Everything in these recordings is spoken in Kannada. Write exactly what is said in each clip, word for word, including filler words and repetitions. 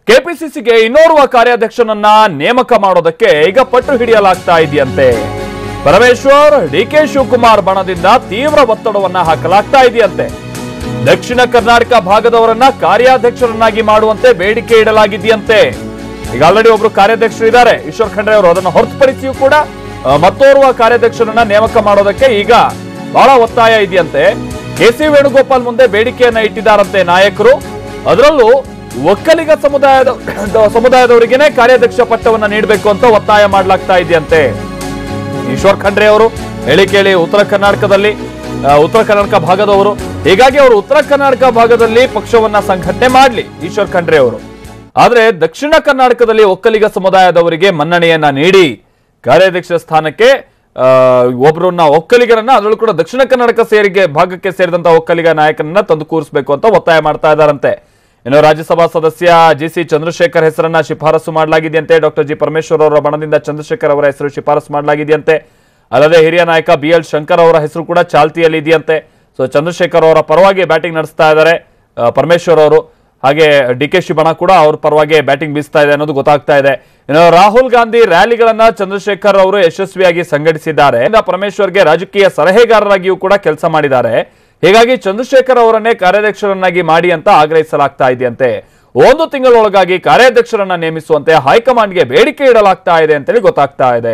ಕೆಪಿಸಿಸಿಗೆ ಇನ್ನೋರ್ವ ಕಾರ್ಯಾಧ್ಯಕ್ಷನನ್ನ ನೇಮಕ ಮಾಡೋದಕ್ಕೆ ಈಗ ಪಟ್ಟು ಹಿಡಿಯಲಾಗ್ತಾ ಇದೆಯಂತೆ. ಪರಮೇಶ್ವರ್ ಡಿಕೆ ಶಿವಕುಮಾರ್ ಬಣದಿಂದ ತೀವ್ರ ಒತ್ತಡವನ್ನ ಹಾಕಲಾಗ್ತಾ ಇದೆಯಂತೆ. ದಕ್ಷಿಣ ಕರ್ನಾಟಕ ಭಾಗದವರನ್ನ ಕಾರ್ಯಾಧ್ಯಕ್ಷರನ್ನಾಗಿ ಮಾಡುವಂತೆ ಬೇಡಿಕೆ ಇಡಲಾಗಿದೆಯಂತೆ. ಈಗ ಆಲ್ರೆಡಿ ಒಬ್ರು ಕಾರ್ಯಾಧ್ಯಕ್ಷರು ಇದ್ದಾರೆ, ಈಶ್ವರ್ ಖಂಡ್ರೆ ಅವರು. ಅದನ್ನು ಹೊರತುಪಡಿಸಿಯೂ ಕೂಡ ಮತ್ತೋರ್ವ ಕಾರ್ಯಾಧ್ಯಕ್ಷರನ್ನ ನೇಮಕ ಮಾಡೋದಕ್ಕೆ ಈಗ ಬಹಳ ಒತ್ತಾಯ ಇದೆಯಂತೆ. ಕೆ ಸಿ ವೇಣುಗೋಪಾಲ್ ಮುಂದೆ ಬೇಡಿಕೆಯನ್ನ ಇಟ್ಟಿದ್ದಾರಂತೆ ನಾಯಕರು. ಅದರಲ್ಲೂ ಒಕ್ಕಲಿಗ ಸಮುದಾಯದ ಸಮುದಾಯದವರಿಗೇನೆ ಕಾರ್ಯಾಧ್ಯಕ್ಷ ಪಟ್ಟವನ್ನ ನೀಡಬೇಕು ಅಂತ ಒತ್ತಾಯ ಮಾಡಲಾಗ್ತಾ ಇದೆಯಂತೆ. ಈಶ್ವರ್ ಖಂಡ್ರೆ ಅವರು ಹೇಳಿ ಕೇಳಿ ಉತ್ತರ ಕರ್ನಾಟಕದಲ್ಲಿ ಉತ್ತರ ಕರ್ನಾಟಕ ಭಾಗದವರು, ಹೀಗಾಗಿ ಅವರು ಉತ್ತರ ಕರ್ನಾಟಕ ಭಾಗದಲ್ಲಿ ಪಕ್ಷವನ್ನ ಸಂಘಟನೆ ಮಾಡಲಿ ಈಶ್ವರ್ ಖಂಡ್ರೆ ಅವರು. ಆದ್ರೆ ದಕ್ಷಿಣ ಕರ್ನಾಟಕದಲ್ಲಿ ಒಕ್ಕಲಿಗ ಸಮುದಾಯದವರಿಗೆ ಮನ್ನಣೆಯನ್ನ ನೀಡಿ ಕಾರ್ಯಾಧ್ಯಕ್ಷ ಸ್ಥಾನಕ್ಕೆ ಒಬ್ಬರನ್ನ ಒಕ್ಕಲಿಗರನ್ನ, ಅದರಲ್ಲೂ ಕೂಡ ದಕ್ಷಿಣ ಕರ್ನಾಟಕ ಸೇರಿಗೆ ಭಾಗಕ್ಕೆ ಸೇರಿದಂತ ಒಕ್ಕಲಿಗ ನಾಯಕನನ್ನ ತಂದು ಕೂರಿಸಬೇಕು ಅಂತ ಒತ್ತಾಯ ಮಾಡ್ತಾ ಇದ್ದಾರಂತೆ. ಇನ್ನು ರಾಜ್ಯಸಭಾ ಸದಸ್ಯ ಜಿ ಸಿ ಚಂದ್ರಶೇಖರ್ ಹೆಸರನ್ನ ಶಿಫಾರಸು ಮಾಡಲಾಗಿದೆಯಂತೆ. ಡಾಕ್ಟರ್ ಜಿ ಪರಮೇಶ್ವರ್ ಅವರ ಬಣದಿಂದ ಚಂದ್ರಶೇಖರ್ ಅವರ ಹೆಸರು ಶಿಫಾರಸು ಮಾಡಲಾಗಿದೆಯಂತೆ. ಅಲ್ಲದೆ ಹಿರಿಯ ನಾಯಕ ಬಿ ಎಲ್ ಶಂಕರ್ ಅವರ ಹೆಸರು ಕೂಡ ಚಾಲ್ತಿಯಲ್ಲಿ ಇದೆಯಂತೆ. ಸೊ ಚಂದ್ರಶೇಖರ್ ಅವರ ಪರವಾಗಿ ಬ್ಯಾಟಿಂಗ್ ನಡೆಸ್ತಾ ಇದ್ದಾರೆ ಪರಮೇಶ್ವರ್ ಅವರು. ಹಾಗೆ ಡಿ ಕೆ ಶಿ ಬಣ ಕೂಡ ಅವ್ರ ಪರವಾಗಿ ಬ್ಯಾಟಿಂಗ್ ಬೀಸ್ತಾ ಇದೆ ಅನ್ನೋದು ಗೊತ್ತಾಗ್ತಾ ಇದೆ. ಇನ್ನು ರಾಹುಲ್ ಗಾಂಧಿ ರ್ಯಾಲಿಗಳನ್ನ ಚಂದ್ರಶೇಖರ್ ಅವರು ಯಶಸ್ವಿಯಾಗಿ ಸಂಘಟಿಸಿದ್ದಾರೆ. ಪರಮೇಶ್ವರ್ಗೆ ರಾಜಕೀಯ ಸಲಹೆಗಾರರಾಗಿಯೂ ಕೂಡ ಕೆಲಸ ಮಾಡಿದ್ದಾರೆ. ಹೀಗಾಗಿ ಚಂದ್ರಶೇಖರ್ ಅವರನ್ನೇ ಕಾರ್ಯಾಧ್ಯಕ್ಷರನ್ನಾಗಿ ಮಾಡಿ ಅಂತ ಆಗ್ರಹಿಸಲಾಗ್ತಾ ಇದೆಯಂತೆ. ಒಂದು ತಿಂಗಳೊಳಗಾಗಿ ಕಾರ್ಯಾಧ್ಯಕ್ಷರನ್ನ ನೇಮಿಸುವಂತೆ ಹೈಕಮಾಂಡ್ಗೆ ಬೇಡಿಕೆ ಇಡಲಾಗ್ತಾ ಇದೆ ಅಂತೇಳಿ ಗೊತ್ತಾಗ್ತಾ ಇದೆ.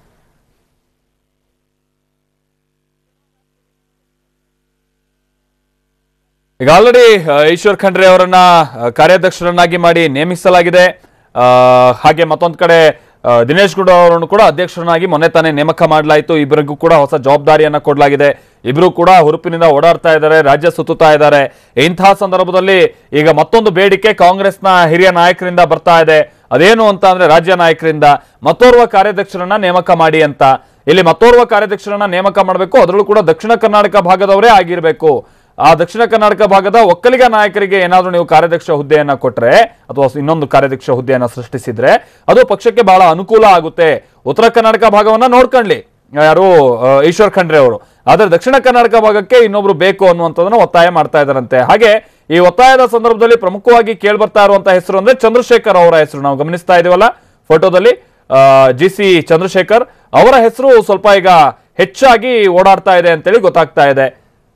ಈಗ ಆಲ್ರೆಡಿ ಈಶ್ವರ್ ಖಂಡ್ರೆ ಅವರನ್ನ ಕಾರ್ಯಾಧ್ಯಕ್ಷರನ್ನಾಗಿ ಮಾಡಿ ನೇಮಿಸಲಾಗಿದೆ. ಹಾಗೆ ಮತ್ತೊಂದು ಕಡೆ ದಿನೇಶ್ ಗುಂಡೂರಾವ್ ಅವರನ್ನು ಕೂಡ ಅಧ್ಯಕ್ಷರನ್ನಾಗಿ ಮೊನ್ನೆ ತಾನೇ ನೇಮಕ ಮಾಡಲಾಯಿತು. ಇಬ್ಬರಿಗೂ ಕೂಡ ಹೊಸ ಜವಾಬ್ದಾರಿಯನ್ನ ಕೊಡಲಾಗಿದೆ. ಇಬ್ರು ಕೂಡ ಹುರುಪಿನಿಂದ ಓಡಾಡ್ತಾ ಇದ್ದಾರೆ, ರಾಜ್ಯ ಸುತ್ತುತ್ತಾ ಇದ್ದಾರೆ. ಇಂತಹ ಸಂದರ್ಭದಲ್ಲಿ ಈಗ ಮತ್ತೊಂದು ಬೇಡಿಕೆ ಕಾಂಗ್ರೆಸ್ನ ಹಿರಿಯ ನಾಯಕರಿಂದ ಬರ್ತಾ ಇದೆ. ಅದೇನು ಅಂತ ಅಂದ್ರೆ ರಾಜ್ಯ ನಾಯಕರಿಂದ ಮತ್ತೋರ್ವ ಕಾರ್ಯಾಧ್ಯಕ್ಷರನ್ನ ನೇಮಕ ಮಾಡಿ ಅಂತ. ಇಲ್ಲಿ ಮತ್ತೋರ್ವ ಕಾರ್ಯಾಧ್ಯಕ್ಷರನ್ನ ನೇಮಕ ಮಾಡಬೇಕು, ಅದರಲ್ಲೂ ಕೂಡ ದಕ್ಷಿಣ ಕರ್ನಾಟಕ ಭಾಗದವರೇ ಆಗಿರಬೇಕು. ಆ ದಕ್ಷಿಣ ಕರ್ನಾಟಕ ಭಾಗದ ಒಕ್ಕಲಿಗ ನಾಯಕರಿಗೆ ಏನಾದ್ರೂ ನೀವು ಕಾರ್ಯಾಧ್ಯಕ್ಷ ಹುದ್ದೆಯನ್ನ ಕೊಟ್ರೆ ಅಥವಾ ಇನ್ನೊಂದು ಕಾರ್ಯಾಧ್ಯಕ್ಷ ಹುದ್ದೆಯನ್ನ ಸೃಷ್ಟಿಸಿದ್ರೆ ಅದು ಪಕ್ಷಕ್ಕೆ ಬಹಳ ಅನುಕೂಲ ಆಗುತ್ತೆ. ಉತ್ತರ ಕರ್ನಾಟಕ ಭಾಗವನ್ನ ನೋಡ್ಕೊಳ್ಳಿ ಯಾರು ಈಶ್ವರ್ ಖಂಡ್ರೆ ಅವರು, ಆದ್ರೆ ದಕ್ಷಿಣ ಕರ್ನಾಟಕ ಭಾಗಕ್ಕೆ ಇನ್ನೊಬ್ರು ಬೇಕು ಅನ್ನುವಂಥದ್ದನ್ನ ಒತ್ತಾಯ ಮಾಡ್ತಾ ಇದ್ದಾರಂತೆ. ಹಾಗೆ ಈ ಒತ್ತಾಯದ ಸಂದರ್ಭದಲ್ಲಿ ಪ್ರಮುಖವಾಗಿ ಕೇಳಿ ಬರ್ತಾ ಇರುವಂತಹ ಹೆಸರು ಅಂದ್ರೆ ಚಂದ್ರಶೇಖರ್ ಅವರ ಹೆಸರು. ನಾವು ಗಮನಿಸ್ತಾ ಇದೀವಲ್ಲ ಫೋಟೋದಲ್ಲಿ ಜಿ ಸಿ ಚಂದ್ರಶೇಖರ್ ಅವರ ಹೆಸರು ಸ್ವಲ್ಪ ಈಗ ಹೆಚ್ಚಾಗಿ ಓಡಾಡ್ತಾ ಇದೆ ಅಂತೇಳಿ ಗೊತ್ತಾಗ್ತಾ ಇದೆ.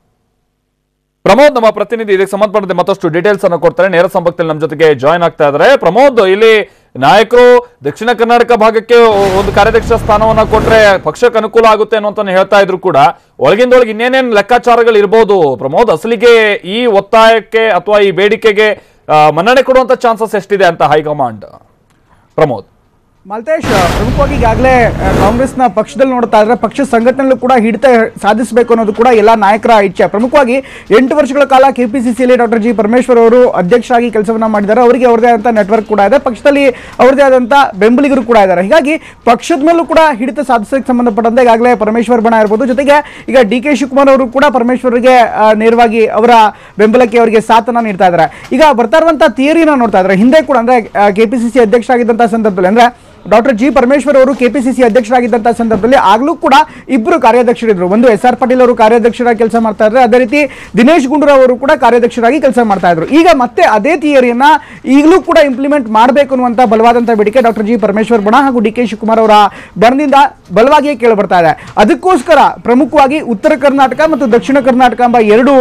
ಪ್ರಮೋದ್ ನಮ್ಮ ಪ್ರತಿನಿಧಿ ಇದಕ್ಕೆ ಸಂಬಂಧಪಟ್ಟಂತೆ ಮತ್ತಷ್ಟು ಡೀಟೇಲ್ಸ್ ಅನ್ನು ಕೊಡ್ತಾರೆ. ನೇರ ಸಂಪರ್ಕದಲ್ಲಿ ನಮ್ಮ ಜೊತೆಗೆ ಜಾಯ್ನ್ ಆಗ್ತಾ ಇದ್ದಾರೆ. ಪ್ರಮೋದ್, ಇಲ್ಲಿ ನಾಯಕರು ದಕ್ಷಿಣ ಕರ್ನಾಟಕ ಭಾಗಕ್ಕೆ ಒಂದು ಕಾರ್ಯಾಧ್ಯಕ್ಷ ಸ್ಥಾನವನ್ನ ಕೊಟ್ರೆ ಪಕ್ಷಕ್ಕೆ ಅನುಕೂಲ ಆಗುತ್ತೆ ಅನ್ನೋಂತ ಹೇಳ್ತಾ ಇದ್ರು ಕೂಡ ಒಳಗಿಂದೊಳಗೆ ಇನ್ನೇನೇನು ಲೆಕ್ಕಾಚಾರಗಳು ಇರ್ಬೋದು ಪ್ರಮೋದ್? ಅಸಲಿಗೆ ಈ ಒತ್ತಾಯಕ್ಕೆ ಅಥವಾ ಈ ಬೇಡಿಕೆಗೆ ಮನ್ನಣೆ ಕೊಡುವಂತ ಚಾನ್ಸಸ್ ಎಷ್ಟಿದೆ ಅಂತ ಹೈಕಮಾಂಡ್? ಪ್ರಮೋದ್ ಮಾಲ್ತೇಶ್, ಪ್ರಮುಖವಾಗಿ ಈಗಾಗಲೇ ಕಾಂಗ್ರೆಸ್ನ ಪಕ್ಷದಲ್ಲಿ ನೋಡ್ತಾ ಇದ್ರೆ ಪಕ್ಷ ಸಂಘಟನೆಯಲ್ಲೂ ಕೂಡ ಹಿಡಿತ ಸಾಧಿಸಬೇಕು ಅನ್ನೋದು ಕೂಡ ಎಲ್ಲ ನಾಯಕರ ಇಚ್ಛೆ. ಪ್ರಮುಖವಾಗಿ ಎಂಟು ವರ್ಷಗಳ ಕಾಲ ಕೆಪಿಸಿಸಿಯಲ್ಲಿ ಡಾಕ್ಟರ್ ಜಿ ಪರಮೇಶ್ವರ್ ಅವರು ಅಧ್ಯಕ್ಷರಾಗಿ ಕೆಲಸವನ್ನ ಮಾಡಿದ್ದಾರೆ. ಅವರಿಗೆ ಅವರದೇ ಆದಂಥ ನೆಟ್ವರ್ಕ್ ಕೂಡ ಇದೆ, ಪಕ್ಷದಲ್ಲಿ ಅವರದೇ ಆದಂಥ ಬೆಂಬಲಿಗರು ಕೂಡ ಇದ್ದಾರೆ. ಹೀಗಾಗಿ ಪಕ್ಷದ ಮೇಲೂ ಕೂಡ ಹಿಡಿತ ಸಾಧಿಸೋಕ್ಕೆ ಸಂಬಂಧಪಟ್ಟಂತೆ ಈಗಾಗಲೇ ಪರಮೇಶ್ವರ್ ಬಣ ಇರ್ಬೋದು, ಜೊತೆಗೆ ಈಗ ಡಿ ಕೆ ಶಿವಕುಮಾರ್ ಅವರು ಕೂಡ ಪರಮೇಶ್ವರ್ಗೆ ನೇರವಾಗಿ ಅವರ ಬೆಂಬಲಕ್ಕೆ ಅವರಿಗೆ ಸಾಥನ್ನ ನೀಡ್ತಾ ಇದ್ದಾರೆ. ಈಗ ಬರ್ತಾ ಇರುವಂಥ ಥಿಯರಿನ ನೋಡ್ತಾ ಇದ್ದಾರೆ. ಹಿಂದೆ ಕೂಡ ಅಂದ್ರೆ ಕೆಪಿಸಿಸಿ ಅಧ್ಯಕ್ಷರಾಗಿದ್ದಂಥ ಸಂದರ್ಭದಲ್ಲಿ ಅಂದ್ರೆ ಡಾಕ್ಟರ್ ಜಿ ಪರಮೇಶ್ವರ್ ಅವರು ಕೆಪಿಸಿಸಿ ಅಧ್ಯಕ್ಷರಾಗಿದ್ದಂತಹ ಸಂದರ್ಭದಲ್ಲಿ ಆಗ್ಲೂ ಕೂಡ ಇಬ್ಬರು ಕಾರ್ಯಾಧ್ಯಕ್ಷರಿದ್ರು. ಒಂದು ಎಸ್ ಆರ್ ಪಾಟೀಲ್ ಅವರು ಕಾರ್ಯಾಧ್ಯಕ್ಷರಾಗಿ ಕೆಲಸ ಮಾಡ್ತಾ ಇದ್ರು, ಅದೇ ರೀತಿ ದಿನೇಶ್ ಗುಂಡೂರಾವ್ ಅವರು ಕೂಡ ಕಾರ್ಯಾಧ್ಯಕ್ಷರಾಗಿ ಕೆಲಸ ಮಾಡ್ತಾ ಇದ್ರು. ಈಗ ಮತ್ತೆ ಅದೇ ಥಿಯರಿಯನ್ನ ಈಗಲೂ ಕೂಡ ಇಂಪ್ಲಿಮೆಂಟ್ ಮಾಡಬೇಕು ಅನ್ನುವಂತ ಬಲವಾದಂತಹ ಬೇಡಿಕೆ ಡಾಕ್ಟರ್ ಜಿ ಪರಮೇಶ್ವರ್ ಬಣ ಹಾಗೂ ಡಿ ಕೆ ಶಿವಕುಮಾರ್ ಅವರ ಬಣದಿಂದ ಬಲವಾಗಿಯೇ ಕೇಳಿ ಬರ್ತಾ ಇದೆ. ಅದಕ್ಕೋಸ್ಕರ ಪ್ರಮುಖವಾಗಿ ಉತ್ತರ ಕರ್ನಾಟಕ ಮತ್ತು ದಕ್ಷಿಣ ಕರ್ನಾಟಕ ಎಂಬ ಎರಡು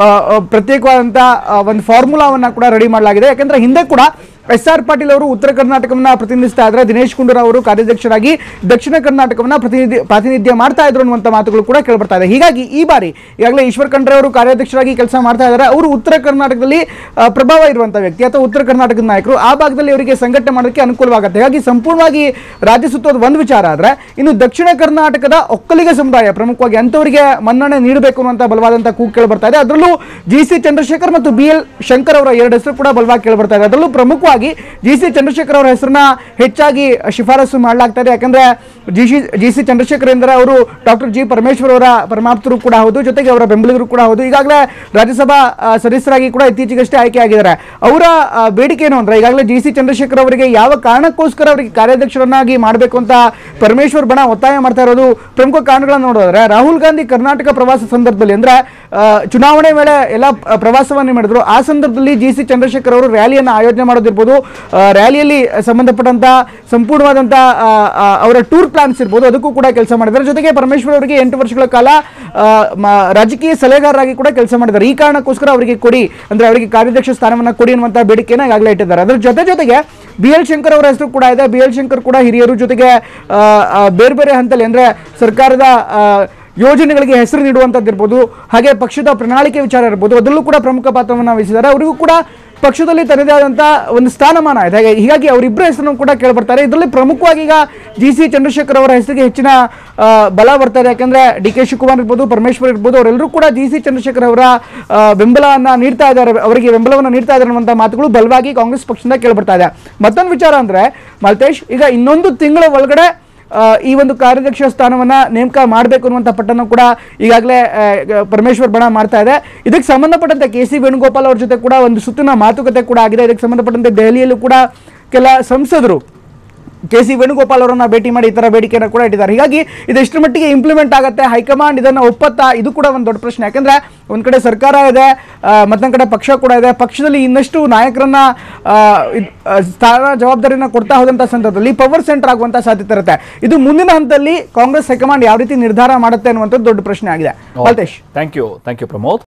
ಪ್ರತ್ಯೇಕವಾದಂತಹ ಒಂದು ಫಾರ್ಮುಲಾವನ್ನ ಕೂಡ ರೆಡಿ ಮಾಡಲಾಗಿದೆ. ಯಾಕಂದ್ರೆ ಹಿಂದೆ ಕೂಡ ಎಸ್ ಆರ್ ಪಾಟೀಲ್ ಅವರು ಉತ್ತರ ಕರ್ನಾಟಕವನ್ನ ಪ್ರತಿನಿಧಿಸ್ತಾ ಇದ್ರೆ, ದಿನೇಶ್ ಗುಂಡೂರಾವ್ ಅವರು ಕಾರ್ಯಾಧ್ಯಕ್ಷರಾಗಿ ದಕ್ಷಿಣ ಕರ್ನಾಟಕವನ್ನ ಪ್ರತಿನಿಧಿ ಪ್ರಾತಿನಿಧ್ಯ ಮಾಡ್ತಾ ಇದ್ರು ಅನ್ನುವಂಥ ಮಾತುಗಳು ಕೂಡ ಕೇಳ್ಬರ್ತಾ ಇದೆ. ಹೀಗಾಗಿ ಈ ಬಾರಿ ಈಗಾಗಲೇ ಈಶ್ವರ್ ಖಂಡ್ರೆ ಅವರು ಕಾರ್ಯಾಧ್ಯಕ್ಷರಾಗಿ ಕೆಲಸ ಮಾಡ್ತಾ ಇದ್ದಾರೆ. ಅವರು ಉತ್ತರ ಕರ್ನಾಟಕದಲ್ಲಿ ಪ್ರಭಾವ ಇರುವಂತಹ ವ್ಯಕ್ತಿ ಅಥವಾ ಉತ್ತರ ಕರ್ನಾಟಕದ ನಾಯಕರು, ಆ ಭಾಗದಲ್ಲಿ ಅವರಿಗೆ ಸಂಘಟನೆ ಮಾಡೋದಕ್ಕೆ ಅನುಕೂಲವಾಗುತ್ತೆ. ಹಾಗಾಗಿ ಸಂಪೂರ್ಣವಾಗಿ ರಾಜ್ಯ ಸುತ್ತೋದು ಒಂದು ವಿಚಾರ ಆದ್ರೆ, ಇನ್ನು ದಕ್ಷಿಣ ಕರ್ನಾಟಕದ ಒಕ್ಕಲಿಗ ಸಮುದಾಯ ಪ್ರಮುಖವಾಗಿ ಅಂತವರಿಗೆ ಮನ್ನಣೆ ನೀಡಬೇಕು ಅನ್ನುವಂಥ ಬಲವಾದಂತಹ ಕೂಗು ಕೇಳಿ ಬರ್ತಾ ಇದೆ. ಅದರಲ್ಲೂ ಜಿ ಸಿ ಚಂದ್ರಶೇಖರ್ ಮತ್ತು ಬಿ ಎಲ್ ಶಂಕರ್ ಅವರ ಎರಡು ಹೆಸರು ಕೂಡ ಬಲವಾಗಿ ಕೇಳಿ ಬರ್ತಾ ಇದೆ. ಅದರಲ್ಲೂ ಪ್ರಮುಖವಾಗಿ ಜಿ ಸಿ ಚಂದ್ರಶೇಖರ್ ಅವರ ಹೆಸರನ್ನ ಹೆಚ್ಚಾಗಿ ಶಿಫಾರಸು ಮಾಡಲಾಗ್ತಾ ಇದೆ. ಯಾಕಂದ್ರೆ G C G C Chandrashekhar ಎಂದರೆ ಅವರು ಡಾಕ್ಟರ್ ಜಿ ಪರಮೇಶ್ವರ್ ಅವರ ಪರಮಾಪ್ತರು ಕೂಡ ಹೌದು, ಜೊತೆಗೆ ಅವರ ಬೆಂಬಲಿಗರು ಕೂಡ ಹೌದು. ಈಗಾಗಲೇ ರಾಜ್ಯಸಭಾ ಸದಸ್ಯರಾಗಿ ಕೂಡ ಇತ್ತೀಚೆಗಷ್ಟೇ ಆಯ್ಕೆ ಆಗಿದ್ದಾರೆ. ಅವರ ಬೇಡಿಕೆ ಏನು ಅಂದ್ರೆ, ಈಗಾಗಲೇ ಜಿ ಸಿ ಚಂದ್ರಶೇಖರ್ ಅವರಿಗೆ ಯಾವ ಕಾರಣಕ್ಕೋಸ್ಕರ ಅವರಿಗೆ ಕಾರ್ಯಾಧ್ಯಕ್ಷರನ್ನಾಗಿ ಮಾಡಬೇಕು ಅಂತ ಪರಮೇಶ್ವರ್ ಬಣ ಒತ್ತಾಯ ಮಾಡ್ತಾ ಇರೋದು ಪ್ರಮುಖ ಕಾರಣಗಳನ್ನು ನೋಡಿದ್ರೆ, ರಾಹುಲ್ ಗಾಂಧಿ ಕರ್ನಾಟಕ ಪ್ರವಾಸ ಸಂದರ್ಭದಲ್ಲಿ ಅಂದ್ರೆ ಚುನಾವಣೆ ವೇಳೆ ಎಲ್ಲ ಪ್ರವಾಸವನ್ನು ಮಾಡಿದ್ರು. ಆ ಸಂದರ್ಭದಲ್ಲಿ ಜಿ ಸಿ ಚಂದ್ರಶೇಖರ್ ಅವರು ರ್ಯಾಲಿಯನ್ನು ಆಯೋಜನೆ ಮಾಡೋದಿರ್ಬೋದು, ಇರ್ಬೋದು, ರ್ಯಾಲಿಯಲ್ಲಿ ಸಂಬಂಧಪಟ್ಟಂತ ಸಂಪೂರ್ಣವಾದಂಥ ಅವರ ಟೂರ್ ಪ್ಲಾನ್ಸ್ ಇರ್ಬೋದು, ಅದಕ್ಕೂ ಕೂಡ ಕೆಲಸ ಮಾಡಿದ್ದಾರೆ. ಜೊತೆಗೆ ಪರಮೇಶ್ವರ್ ಅವರಿಗೆ ಎಂಟು ವರ್ಷಗಳ ಕಾಲ ರಾಜಕೀಯ ಸಲಹೆಗಾರರಾಗಿ ಕೂಡ ಕೆಲಸ ಮಾಡಿದ್ದಾರೆ. ಈ ಕಾರಣಕ್ಕೋಸ್ಕರ ಅವರಿಗೆ ಕೊಡಿ ಅಂದ್ರೆ ಅವರಿಗೆ ಕಾರ್ಯಾಧ್ಯಕ್ಷ ಸ್ಥಾನವನ್ನು ಕೊಡಿ ಅನ್ನುವಂಥ ಬೇಡಿಕೆಯನ್ನು ಈಗಾಗಲೇ ಇಟ್ಟಿದ್ದಾರೆ. ಅದರ ಜೊತೆ ಜೊತೆಗೆ ಬಿ ಎಲ್ ಶಂಕರ್ ಅವರ ಹೆಸರು ಕೂಡ ಇದೆ. ಬಿ ಎಲ್ ಶಂಕರ್ ಕೂಡ ಹಿರಿಯರು, ಜೊತೆಗೆ ಬೇರೆ ಬೇರೆ ಹಂತದಲ್ಲಿ ಅಂದ್ರೆ ಸರ್ಕಾರದ ಯೋಜನೆಗಳಿಗೆ ಹೆಸರು ನೀಡುವಂಥದ್ದು ಇರ್ಬೋದು, ಹಾಗೆ ಪಕ್ಷದ ಪ್ರಣಾಳಿಕೆ ವಿಚಾರ ಇರ್ಬೋದು, ಅದರಲ್ಲೂ ಕೂಡ ಪ್ರಮುಖ ಪಾತ್ರವನ್ನು ವಹಿಸಿದ್ದಾರೆ. ಅವರಿಗೂ ಕೂಡ ಪಕ್ಷದಲ್ಲಿ ತನ್ನದೇ ಆದಂಥ ಒಂದು ಸ್ಥಾನಮಾನ ಇದೆ. ಹೀಗಾಗಿ ಅವರಿಬ್ಬರ ಹೆಸರನ್ನು ಕೂಡ ಕೇಳ್ಬರ್ತಾರೆ. ಇದರಲ್ಲಿ ಪ್ರಮುಖವಾಗಿ ಈಗ ಜಿ ಸಿ ಚಂದ್ರಶೇಖರ್ ಅವರ ಹೆಸರಿಗೆ ಹೆಚ್ಚಿನ ಬಲ ಬರ್ತಾರೆ. ಯಾಕಂದ್ರೆ ಡಿ ಕೆ ಶಿವಕುಮಾರ್ ಇರ್ಬೋದು, ಪರಮೇಶ್ವರ್ ಇರ್ಬೋದು, ಅವರೆಲ್ಲರೂ ಕೂಡ ಜಿ ಸಿ ಚಂದ್ರಶೇಖರ್ ಅವರ ಬೆಂಬಲವನ್ನು ನೀಡ್ತಾ ಇದ್ದಾರೆ, ಅವರಿಗೆ ಬೆಂಬಲವನ್ನು ನೀಡ್ತಾ ಇದ್ದಾರೆ ಅನ್ನುವಂಥ ಮಾತುಗಳು ಬಲವಾಗಿ ಕಾಂಗ್ರೆಸ್ ಪಕ್ಷದಿಂದ ಕೇಳ್ಬರ್ತಾ ಇದೆ. ಮತ್ತೊಂದು ವಿಚಾರ ಅಂದ್ರೆ ಮಲ್ತೇಶ್, ಈಗ ಇನ್ನೊಂದು ತಿಂಗಳ ಒಳಗಡೆ ಈ ಒಂದು ಕಾರ್ಯಾಧ್ಯಕ್ಷ ಸ್ಥಾನವನ್ನ ನೇಮಕ ಮಾಡಬೇಕು ಅನ್ನುವಂಥ ಪಟ್ಟನ್ನು ಕೂಡ ಈಗಾಗಲೇ ಪರಮೇಶ್ವರ್ ಬಣ ಮಾಡ್ತಾ ಇದೆ. ಇದಕ್ಕೆ ಸಂಬಂಧಪಟ್ಟಂತೆ ಕೆ ಸಿ ವೇಣುಗೋಪಾಲ್ ಅವ್ರ ಜೊತೆ ಕೂಡ ಒಂದು ಸುತ್ತಿನ ಮಾತುಕತೆ ಕೂಡ ಆಗಿದೆ. ಇದಕ್ಕೆ ಸಂಬಂಧಪಟ್ಟಂತೆ ದೆಹಲಿಯಲ್ಲೂ ಕೂಡ ಕೆಲ ಸಂಸದರು ಕೆ ಸಿ ವೇಣುಗೋಪಾಲ್ ಅವರನ್ನ ಭೇಟಿ ಮಾಡಿ ಈ ತರ ಬೇಡಿಕೆಯನ್ನು ಕೂಡ ಇಟ್ಟಿದ್ದಾರೆ. ಹೀಗಾಗಿ ಇದೆಷ್ಟರ ಮಟ್ಟಿಗೆ ಇಂಪ್ಲಿಮೆಂಟ್ ಆಗುತ್ತೆ, ಹೈಕಮಾಂಡ್ ಇದನ್ನು ಒಪ್ಪತ್ತಾ, ಇದು ಕೂಡ ಒಂದು ದೊಡ್ಡ ಪ್ರಶ್ನೆ. ಯಾಕಂದ್ರೆ ಒಂದ್ ಕಡೆ ಸರ್ಕಾರ ಇದೆ, ಮತ್ತೊಂದ್ ಕಡೆ ಪಕ್ಷ ಕೂಡ ಇದೆ. ಪಕ್ಷದಲ್ಲಿ ಇನ್ನಷ್ಟು ನಾಯಕರನ್ನ ಸ್ಥಾನ ಜವಾಬ್ದಾರಿನ ಕೊಡ್ತಾ ಹೋದಂತ ಸಂದರ್ಭದಲ್ಲಿ ಪವರ್ ಸೆಂಟರ್ ಆಗುವಂತ ಸಾಧ್ಯತೆ ಇರುತ್ತೆ. ಇದು ಮುಂದಿನ ಹಂತದಲ್ಲಿ ಕಾಂಗ್ರೆಸ್ ಹೈಕಮಾಂಡ್ ಯಾವ ರೀತಿ ನಿರ್ಧಾರ ಮಾಡುತ್ತೆ ಅನ್ನುವಂಥದ್ದು ದೊಡ್ಡ ಪ್ರಶ್ನೆ ಆಗಿದೆ. Malthesh, thank you thank you Pramod.